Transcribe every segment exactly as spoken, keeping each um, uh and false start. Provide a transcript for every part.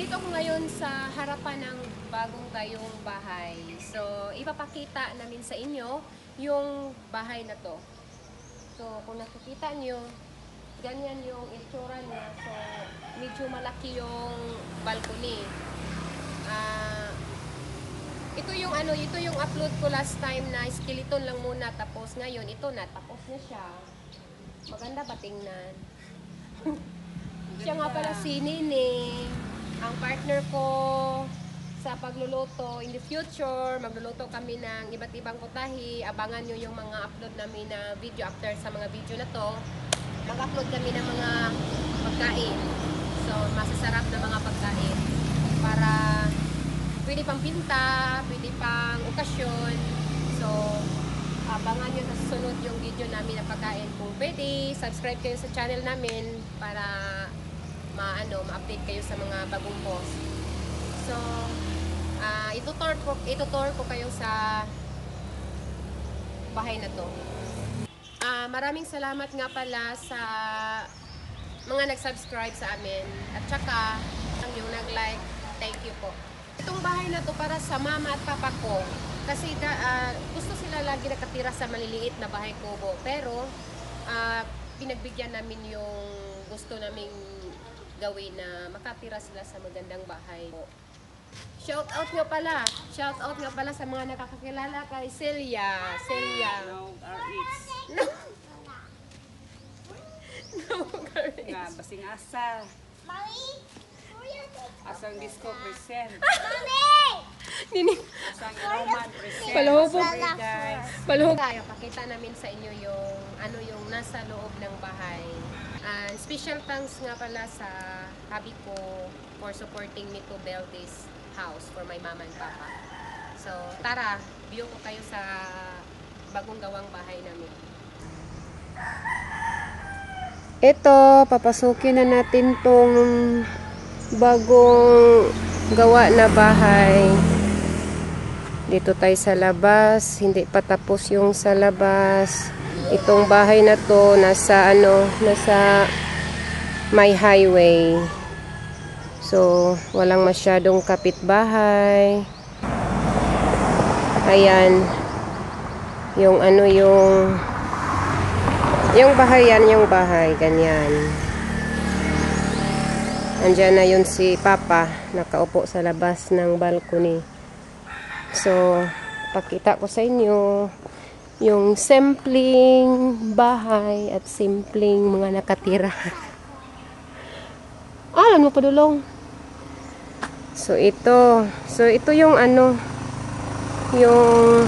Nandito ako ngayon sa harapan ng bagong tayong bahay. So, ipapakita namin sa inyo yung bahay na to. So, kung nakikita nyo, ganyan yung itsura niya. So, medyo malaki yung balcony. Ah... Uh, ito yung ano, ito yung upload ko last time na skeleton lang muna, tapos ngayon ito na, tapos na siya. Maganda ba tingnan? Siya nga pala si Nini, ang partner ko sa pagluluto. In the future, magluluto kami ng iba't ibang putahe. Abangan nyo yung mga upload namin na video after sa mga video na to. Mag-upload kami ng mga pagkain. So, masasarap na mga pagkain. Para pwede pang pinta, pwede pang okasyon. So, abangan nyo sa susunod yung video namin na pagkain. Kung pwede, subscribe kayo sa channel namin para ma-ano, ma-update kayo sa mga bagong post. So, uh, itutur ko, itutur ko kayo sa bahay na to. Uh, maraming salamat nga pala sa mga nag-subscribe sa amin. At saka, yung nag-like, thank you po. Itong bahay na to para sa mama at papa ko. Kasi da, uh, gusto sila lagi nakatira sa maliliit na bahay kubo. Pero, uh, pinagbigyan namin yung gusto naming gawin na makatira sila sa magandang bahay. Shout out nga pala. Shout out nga pala sa mga nakakakilala kay Celia. Celia. No, R-Eats. No. No, R-Eats. Nga, basing asa. Mommy? Asang disco present. Mommy! Nini. Asang Roman present. Palahubog. Sorry guys. Palahubog. Tayo, pakita namin sa inyo yung ano yung nasa loob ng bahay. And special thanks nga pala sa hubby ko for supporting me to build this house for my mama and papa. So, tara, view ko kayo sa bagong gawang bahay namin. Ito, papasukin na natin tong bagong gawa na bahay. Dito tayo sa labas, hindi pa tapos yung sa labas. Itong bahay na to nasa ano, nasa may highway. So, walang masyadong kapitbahay. Ayan. Yung ano yung yung bahay yan, yung bahay ganyan. Andiyan na yun si Papa, nakaupo sa labas ng balcony. So, pakita ko sa inyo yung simpleng bahay at simpleng mga nakatira. Ah, ano mo padulong? So, ito. So, ito yung ano, yung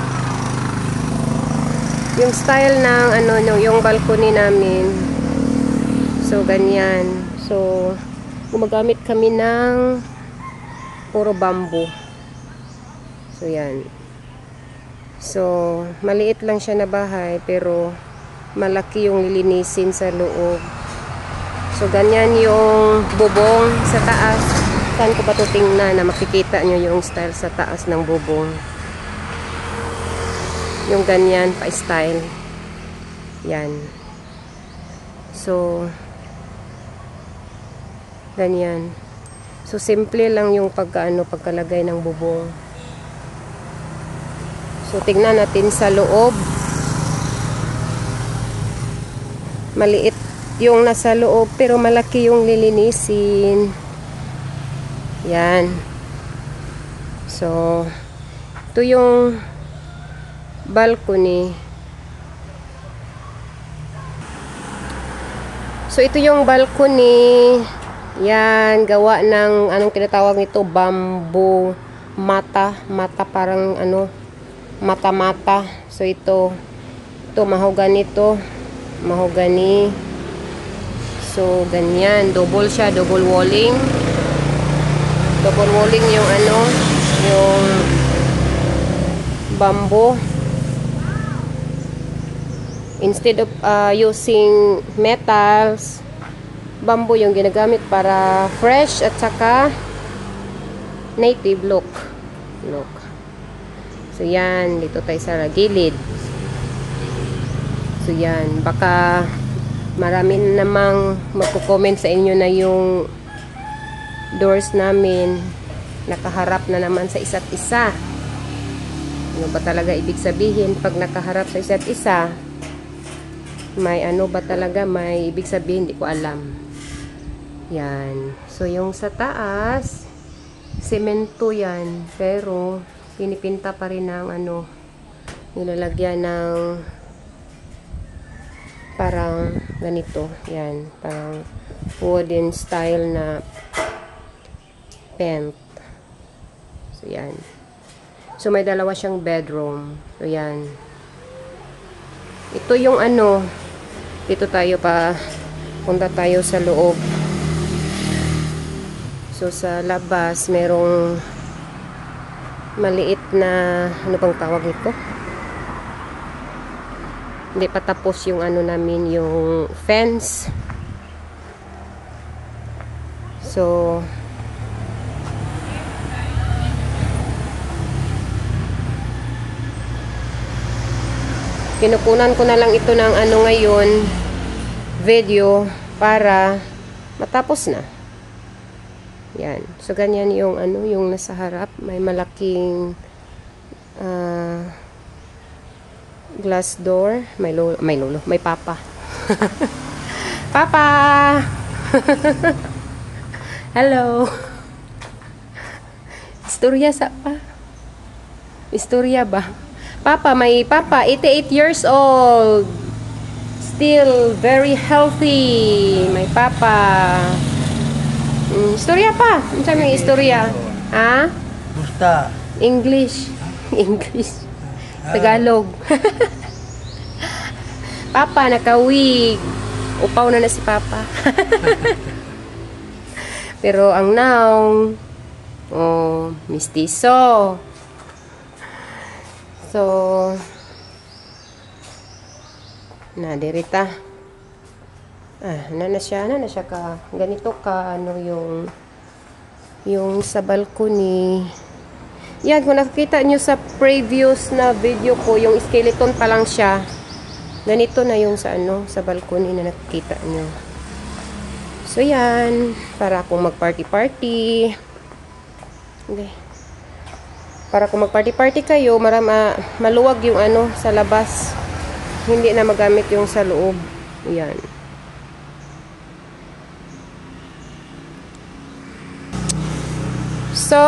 yung style ng ano, yung balcony namin. So, ganyan. So, gumagamit kami ng puro bamboo. So, yan. So, maliit lang siya na bahay, pero malaki yung lilinisin sa loob. So, ganyan yung bubong sa taas. Saan ko pa ito tingnan na makikita nyo yung style sa taas ng bubong. Yung ganyan pa-style. Yan. So, ganyan. So, simple lang yung pagkaano, pagkalagay ng bubong. So, tingnan natin sa loob. Maliit yung nasa loob, pero malaki yung lilinisin. Yan. So, ito yung balcony. So, ito yung balcony. Yan, gawa ng, anong tinatawag nito? Bamboo mata. Mata parang, ano, mata-mata. So, ito, ito, mahogany ito. Mahogany. So, ganyan. Double siya, double walling. Double walling yung, ano, yung bamboo. Instead of uh, using metals, bamboo yung ginagamit para fresh at saka native look. Look. So, yan. Dito tayo sa gilid. So, yan. Baka marami namang magko-comment sa inyo na yung doors namin nakaharap na naman sa isa't isa. Ano ba talaga ibig sabihin pag nakaharap sa isa't isa? May ano ba talaga, may ibig sabihin, hindi ko alam. Yan. So, yung sa taas, semento yan. Pero, pinipinta pa rin ng ano, nilalagyan ng parang ganito. Yan. Parang wooden style na paint. So, yan. So, may dalawa siyang bedroom. So, yan. Ito yung ano, dito tayo pa, punta tayo sa loob. So, sa labas, merong maliit na, ano bang tawag nito? Hindi pa tapos yung ano namin, yung fence. So, kinukunan ko na lang ito ng ano ngayon, video, para matapos na. Yan. So, ganyan yung ano, yung nasa harap. May malaking uh, glass door. May lolo, may lolo, may papa. Papa! Hello! Istorya sa pa? Istorya ba? Papa, may papa, eighty-eight years old. Still very healthy. May papa. Mm, istorya pa. Ano sa mga istorya? Ha? Gusta. English. English. Tagalog. Papa, nakawig. Upaw na na si Papa. Pero ang noun, oh, mistiso. So, na dirita. Ah, na na siya, na na siya ka ganito ka ano yung yung sa balcony. Yan, kung nakikita nyo sa previous na video ko, yung skeleton pa lang siya. Ganito na yung sa ano, sa balcony na nakikita nyo. So yan, para kung mag-party-party. Okay. Para kung mag-party-party kayo, marama, maluwag yung ano sa labas. Hindi na magamit yung sa loob. Yan. So,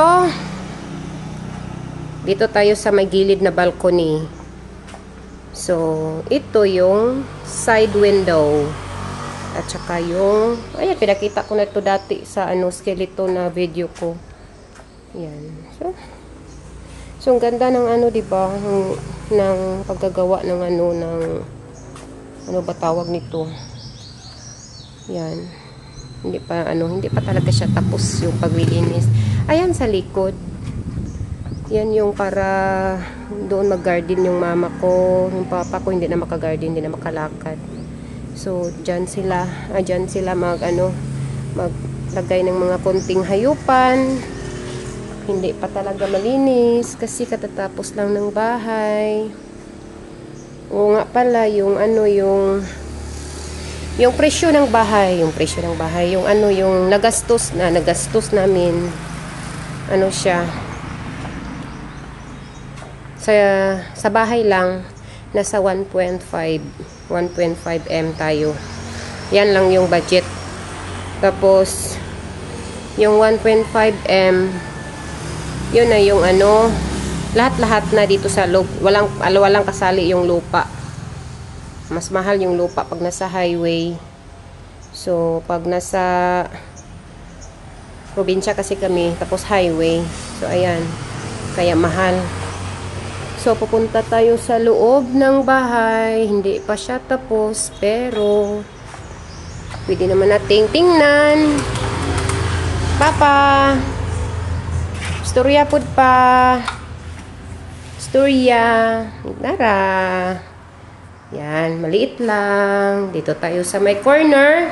dito tayo sa may gilid na balcony. So, ito yung side window. At saka yung, ayan, pinakita ko na ito dati sa ano, skeleton na video ko. Yan. So, So, ang ganda ng ano, diba? Ng, ng paggagawa ng ano, ng, ano ba tawag nito? Yan. Hindi pa, ano, hindi pa talaga siya tapos yung paglilinis. Ayan sa likod. Yan yung para doon mag-garden yung mama ko. Yung papa ko hindi na maka-garden, hindi na makalakad. So, dyan sila, ah, dyan sila mag, ano, maglagay ng mga konting hayupan. Hindi pa talaga malinis kasi katatapos lang ng bahay. Oo nga pala, yung ano, yung yung presyo ng bahay, yung presyo ng bahay, yung ano, yung nagastos na, nagastos namin, ano siya, sa, sa bahay lang, nasa one point five M tayo. Yan lang yung budget. Tapos, yung one point five M, yun na yung ano, lahat-lahat na dito sa loob. Walang, walang kasali yung lupa. Mas mahal yung lupa pag nasa highway. So, pag nasa probinsya kasi kami, tapos highway. So, ayan. Kaya mahal. So, pupunta tayo sa loob ng bahay. Hindi pa siya tapos, pero pwede naman nating tingnan. Papa! Storya pud pa. Storya. Tara. Yan, maliit lang. Dito tayo sa may corner.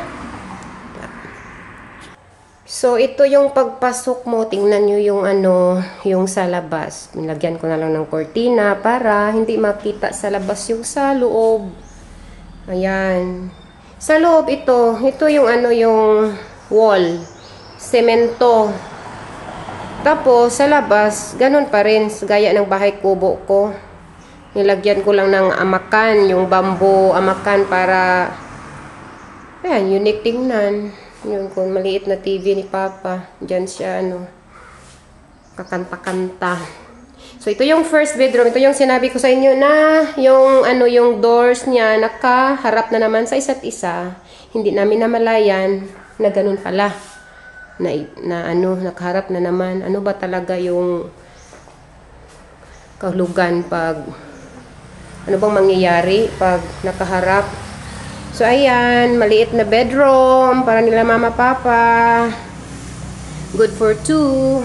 So, ito yung pagpasok mo. Tingnan nyo yung ano, yung sa labas. Nilagyan ko na lang ng cortina para hindi makita sa labas yung sa loob. Ayan. Sa loob ito, ito yung ano, yung wall. semento. Tapos, sa labas, ganun pa rin, gaya ng bahay kubo ko. Nilagyan ko lang ng amakan, yung bamboo amakan para, ayan, unique tingnan. Yun, kung maliit na T V ni Papa, dyan siya, ano, kakanta-kanta. So, ito yung first bedroom. Ito yung sinabi ko sa inyo na yung, ano, yung doors niya nakaharap na naman sa isa't isa. Hindi namin namalayan na ganun pala. Na, na ano, nakaharap na naman. Ano ba talaga yung kahulugan pag, ano bang mangyayari pag nakaharap? So, ayan, maliit na bedroom para nila mama, papa. Good for two.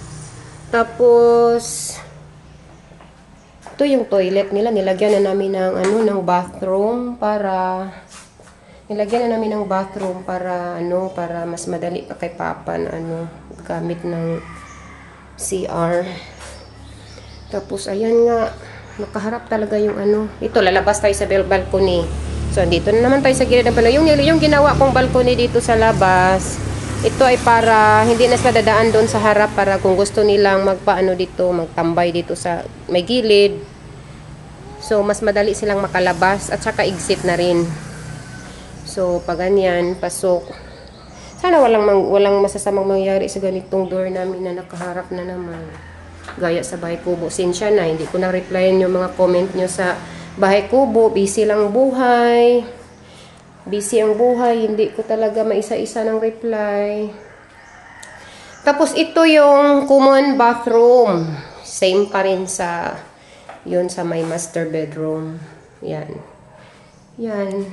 Tapos, ito yung toilet nila. Nilagyan na namin ng, ano, ng bathroom para... Nilagyan na namin ng bathroom para ano, para mas madali pa kay Papa na ano, gamit ng C R. Tapos ayan nga, nakaharap talaga yung ano. Ito, lalabas tayo sa balcony. So, dito na naman tayo sa gilid ng balcony. Yung, yung ginawa kong balcony dito sa labas, ito ay para hindi na sila dadaan doon sa harap para kung gusto nilang magpaano dito, magtambay dito sa may gilid. So, mas madali silang makalabas at saka exit na rin. So, pag ganyan, pasok. Sana walang, walang masasamang mangyari sa ganitong door namin na nakaharap na naman. Gaya sa bahay kubo. Sinsya na, hindi ko na-replyan yung mga comment nyo sa bahay kubo. Busy lang buhay. Busy ang buhay. Hindi ko talaga maisa-isa ng reply. Tapos, ito yung common bathroom. Same pa rin sa, yun sa my master bedroom. Yan. Yan.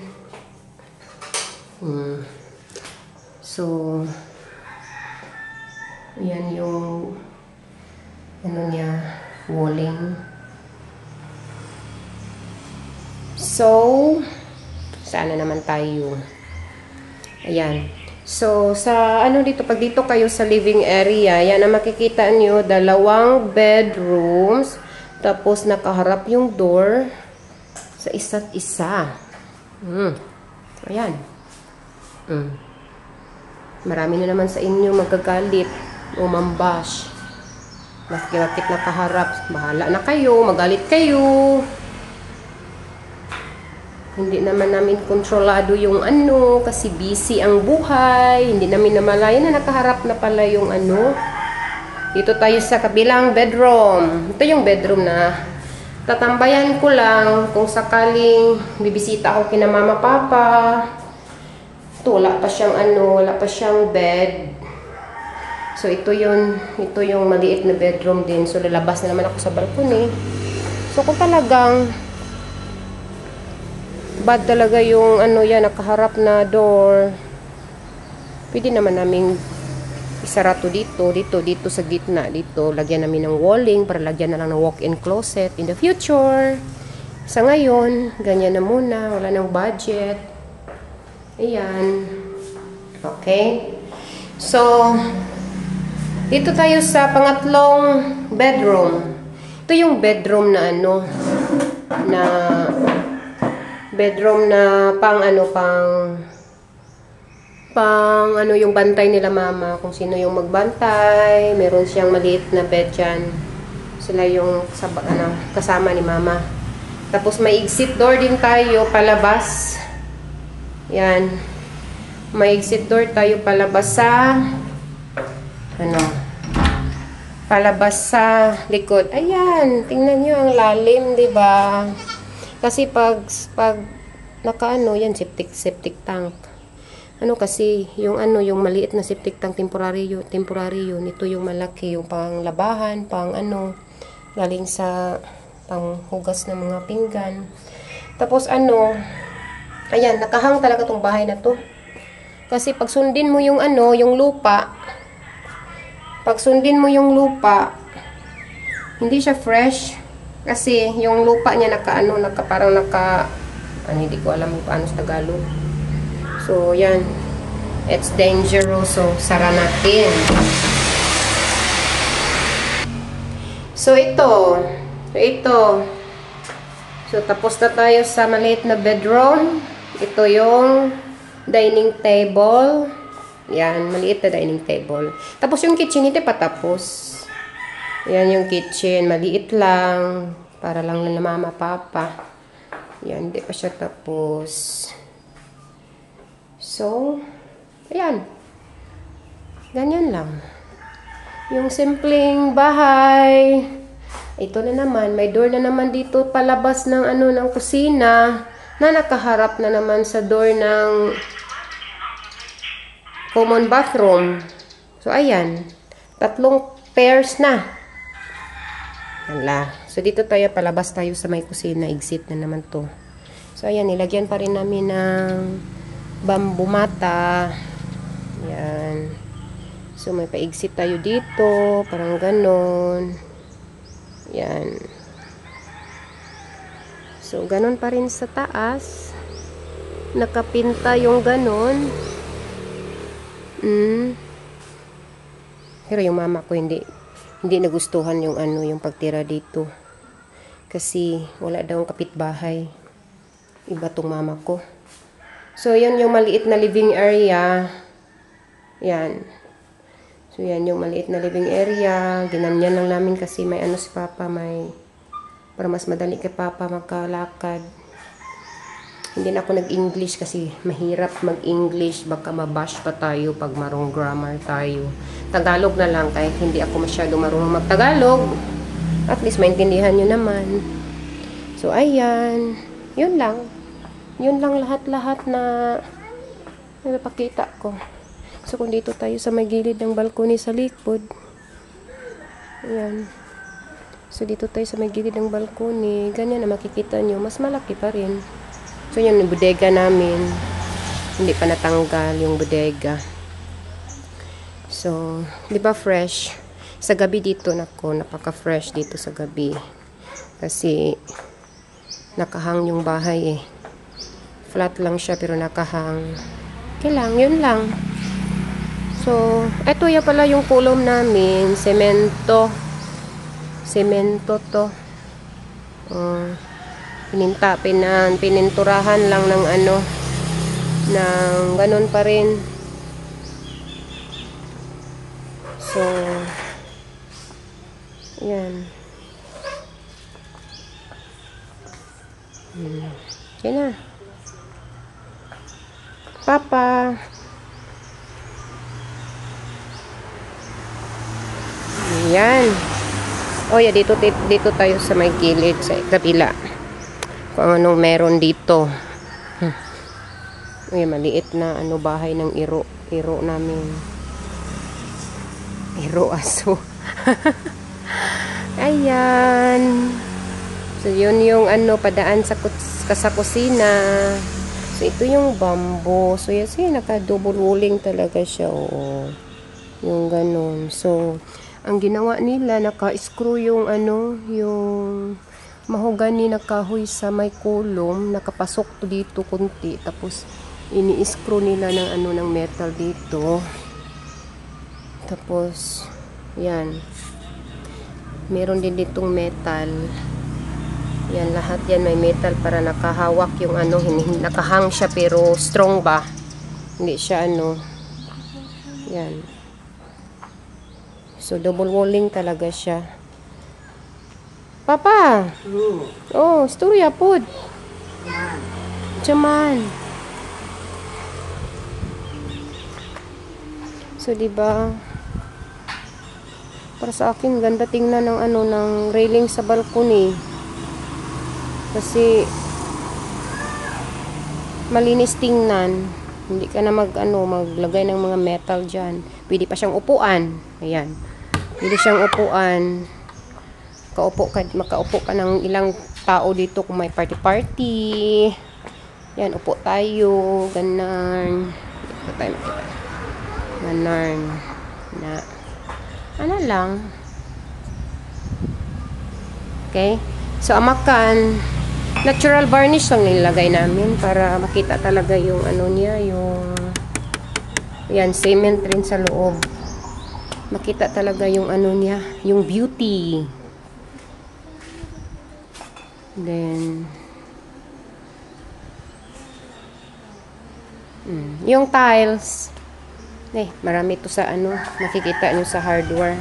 Hmm. So, yan yung ano niya, walling. So, sana naman tayo. Ayan. So, sa ano dito, pag dito kayo sa living area, yan ang makikita nyo, dalawang bedrooms, tapos nakaharap yung door sa isa't isa. Hmm. Ayan. Mm. Marami na naman sa inyo magagalit o mambash. Bakit nakaharap, bahala na kayo, magalit kayo. Hindi naman namin kontrolado yung ano, kasi busy ang buhay. Hindi namin namalayan na nakaharap na pala yung ano. Dito tayo sa kabilang bedroom. Ito yung bedroom na tatambayan ko lang kung sakaling bibisita ako kina mama, papa. Ito, wala pa siyang ano, wala pa siyang bed. So, ito yun, ito yung maliit na bedroom din. So, lalabas na naman ako sa balcony. So, kung talagang bad talaga yung ano yan, nakaharap na door, pwede naman namin isara to dito, dito, dito sa gitna, dito. Lagyan namin ng walling para lagyan na lang ng walk-in closet in the future. Sa ngayon, ganyan na muna. Wala nang budget. Ayan. Okay. So, dito tayo sa pangatlong bedroom. Ito yung bedroom na ano, na bedroom na pang ano, pang pang ano yung bantay nila mama. Kung sino yung magbantay. Meron siyang maliit na bed dyan. Sila yung ano, kasama ni mama. Tapos may exit door din tayo palabas. Yan. May exit door tayo palabas sa ano, palabas sa likod. Ayan, tingnan nyo ang lalim, 'di ba? Kasi pag pag nakaano yan, septic septic tank. Ano kasi, yung ano, yung maliit na septic tank temporary yun, temporary yun. Ito yung malaki, yung pang labahan, pang ano, galing sa pang hugas ng mga pinggan. Tapos ano, ayan, nakahang talaga tong bahay na to. Kasi pag sundin mo yung ano, yung lupa, pag sundin mo yung lupa, hindi siya fresh. Kasi yung lupa niya naka ano, naka parang naka, ano, hindi ko alam kung paano sa Tagalog. So, yan. It's dangerous. So, sara natin. So, ito. So, ito. So, tapos na tayo sa maliit na bedroom. Ito yung dining table. Yan, maliit na dining table. Tapos yung kitchen, hindi pa tapos. Yan yung kitchen, maliit lang. Para lang na mama, papa. Yan, hindi pa siya tapos. So, ayan. Ganyan lang. Yung simpleng bahay. Ito na naman, may door na naman dito palabas ng ano ng kusina na nakaharap na naman sa door ng common bathroom. So, ayan. Tatlong pairs na. Hala. So, dito tayo, palabas tayo sa may kusina. Exit na naman to. So, ayan. Nilagyan pa rin namin ng bamboo mata. Ayan. So, may pa-exit tayo dito. Parang ganon. Ayan. So, ganon pa rin sa taas. Nakapinta yung ganon. Mm. Pero yung mama ko hindi hindi nagustuhan yung ano yung pagtira dito kasi wala daw ang kapitbahay, iba tong mama ko. So yun yung maliit na living area, yan. So yan yung maliit na living area, ginanyan lang namin kasi may ano si papa, may para mas madali kay papa magkalakad. Hindi na ako nag-English kasi mahirap mag-English. Baka mabash pa tayo pag marong grammar tayo. Tagalog na lang kahit hindi ako masyado marunong mag-Tagalog. At least maintindihan nyo naman. So, ayan. Yun lang. Yun lang lahat-lahat na napakita ko. So, kung dito tayo sa may gilid ng balcony sa likod. Ayan. So, dito tayo sa may gilid ng balcony. Ganyan na makikita nyo. Mas malaki pa rin. So, yun yung bodega namin. Hindi pa natanggal yung bodega. So, di ba fresh? Sa gabi dito, nako, napaka-fresh dito sa gabi. Kasi, nakahang yung bahay eh. Flat lang siya, pero nakahang. Okay lang, yun lang. So, eto ya pala yung kulom namin. Semento. Semento to. Oh. Pininta, pinan, pininturahan lang ng ano, ng ganun pa rin. So, yan. Hmm. Yan na. Papa. Yan. Oh, yeah, dito, dito, dito tayo sa may gilid, sa kabila. Kung anong meron dito. Hmm. Ay, maliit na ano bahay ng iro. Iro namin. Iro aso. Ayan. So, yun yung ano, padaan sa, sa kusina. So, ito yung bamboo. So, yes, yun, naka-double rolling talaga siya. Oo. Yung ganun. So, ang ginawa nila, naka-screw yung ano, yung mahogani na kahoy sa may kulom, nakapasok to dito kunti, tapos ini-screw nila ng ano ng metal dito. Tapos yan, meron din ditong metal. Yan, lahat yan may metal para nakahawak yung ano, hindi nakahang siya pero strong ba, hindi siya ano. Yan, so double walling talaga siya. Papa. Oh, storya pod. Jaman. So, diba? Para sa akin, ganda tingnan ng ano, ng railing sa balcony. Kasi, malinis tingnan. Hindi ka na mag, ano, maglagay ng mga metal dyan. Pwede pa siyang upuan. Ayan. Pwede siyang upuan. Kaupo ka, makaupo ka ng ilang tao dito kung may party-party. Yan, upo tayo. Ganon. Dito tayo makita. Ganon. Na. Ano lang. Okay. So, amakan. Natural varnish lang nilagay namin para makita talaga yung ano niya, yung yan, cement rin sa loob. Makita talaga yung ano niya, yung beauty. Then, mm, yung tiles, Eh, marami to sa ano, makikita nyo sa hardware.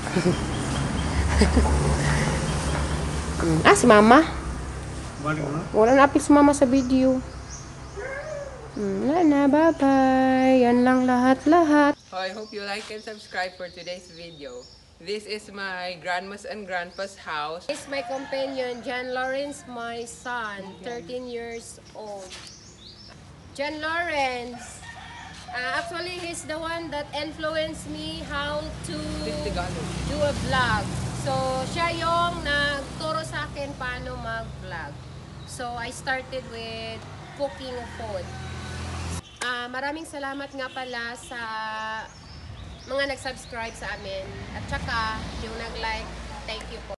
Mm. Ah, si mama. Wala na apil si mama sa video. Mm, wala na, bye-bye. Yan lang lahat-lahat. So I hope you like and subscribe for today's video. This is my grandma's and grandpa's house. This is my companion, John Lawrence, my son, thirteen years old. John Lawrence, uh, actually he's the one that influenced me how to This is Tagalog. do a vlog. So, siya yung nagturo sa akin paano mag-vlog. So, I started with cooking food. Ah, maraming salamat nga pala sa mga nag-subscribe sa amin. At saka, yung nag-like, thank you po.